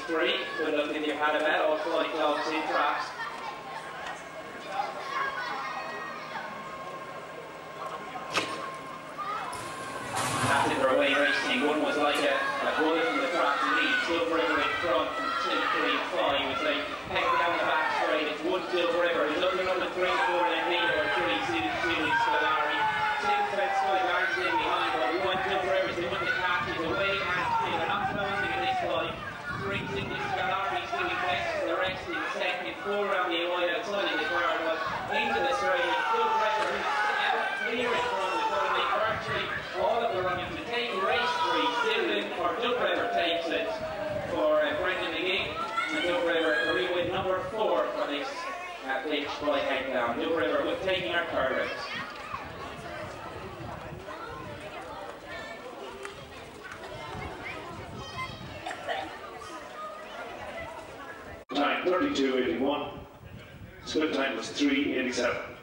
3. Good luck with your Halabat, all flight dogs in traps. That's it for away racing. One was like a bullet from the track lead. Silver River in front from 2, 3, 5. It's like heading down the back straight. It's one Silver River. He's looking on the 3, 4, and then leader. 3, 2, Scolari. 2, Fred Scolari's in behind. But 1 Silver River. They want the catch. He's away and they're not closing at this line. 3, 2, Scolari's doing best for the rest in second. 4 around the wide outside of the car. But into the straight. Silver River who's out clear in front. We're going to make virtually all of the running to take race 3. Sibling or Duck River takes it for Brendan McGee. And Duck River career win number 4 for this pitch by Headdown. Duck River with taking our third race. Time 32.81. Split time was 3.87.